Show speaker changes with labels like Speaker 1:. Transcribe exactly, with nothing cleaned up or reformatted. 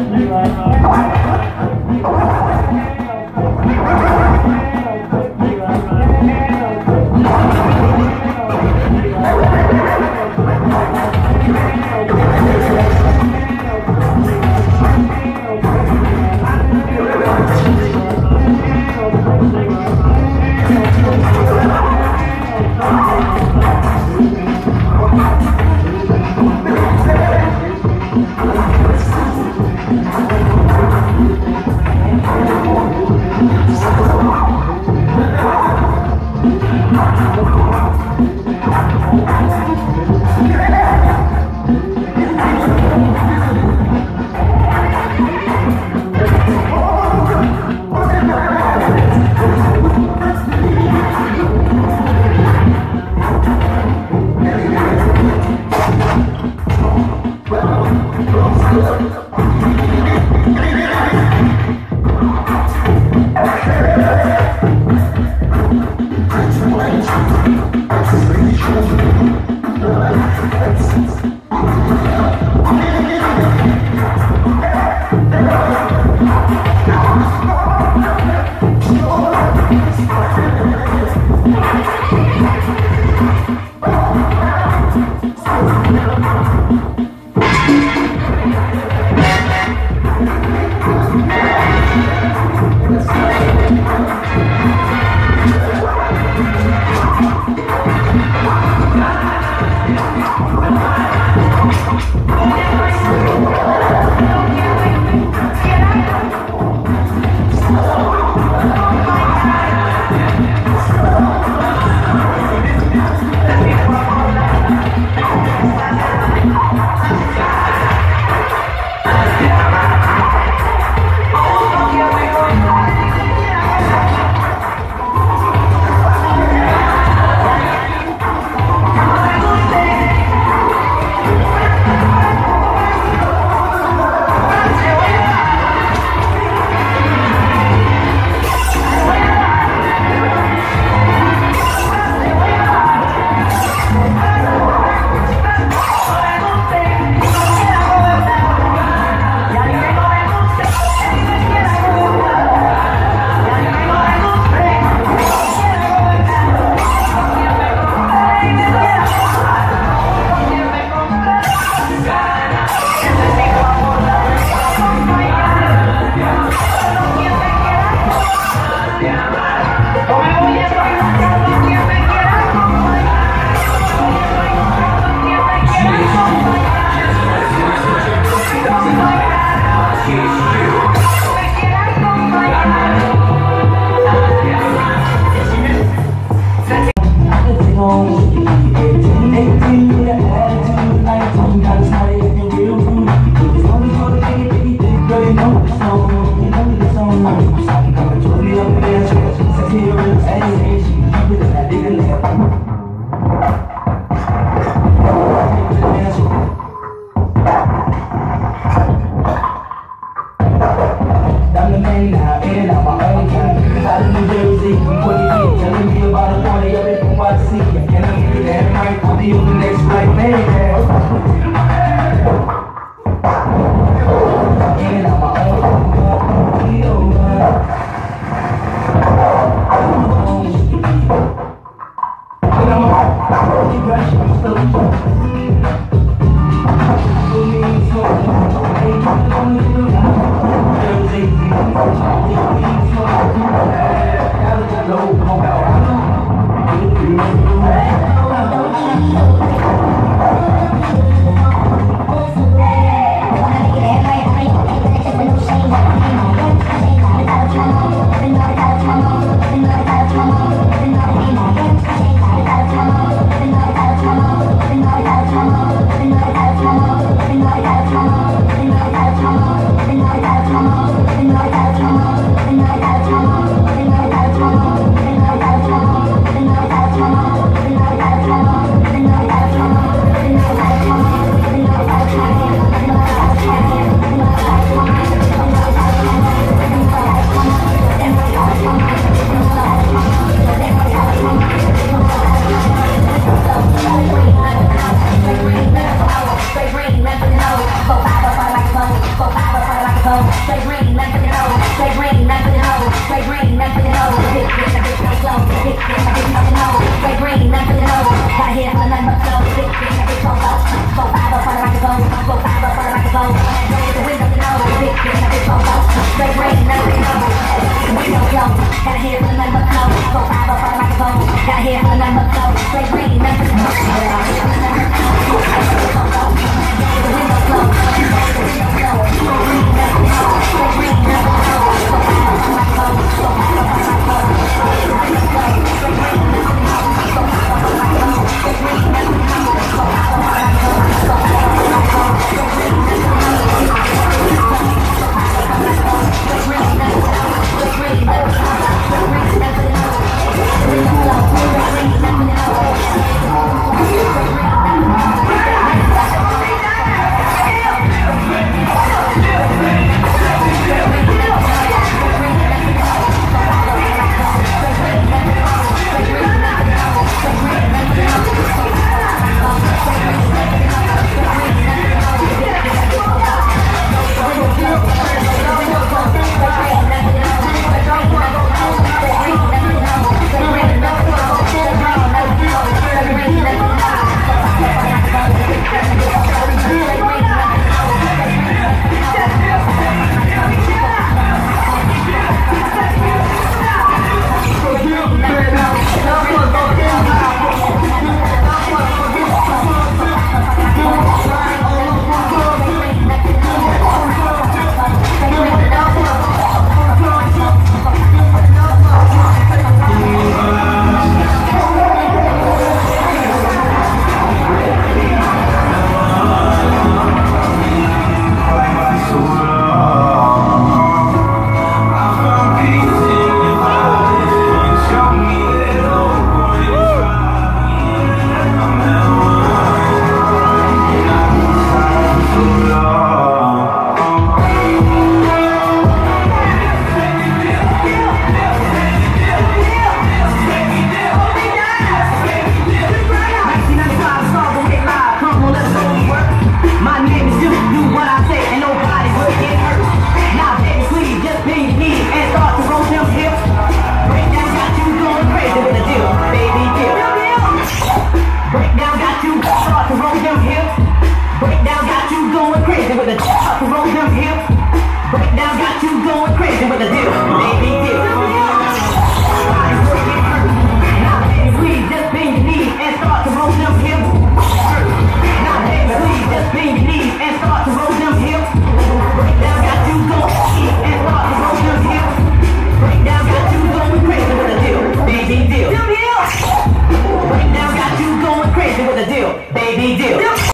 Speaker 1: Hey! Got a head full of nothing but flow. Go five up on the microphone. Got a head full of nothing but flow. Straight green, nothing but smoke. Got a head full of nothing but flow. The window flow. The window flow. Straight green, nothing but smoke. Straight green, nothing but flow. Go five up on the microphone. Go five up on the microphone. Straight green, nothing but flow. Straight green, nothing but smoke. Go five up on the microphone. Straight green, nothing but smoke. Go five up on the microphone. Go five up on the microphone. Straight green, nothing but smoke. Breakdown got you going crazy with the deal, baby deal. Body's working hurt. Now baby please just bend your knees and start to roll them hips. Now baby please just bend your knees and start to roll them hips. Breakdown got you going crazy and start to roll them hips. Breakdown got you going crazy with the deal, baby deal. Breakdown got you going crazy with the deal, baby deal.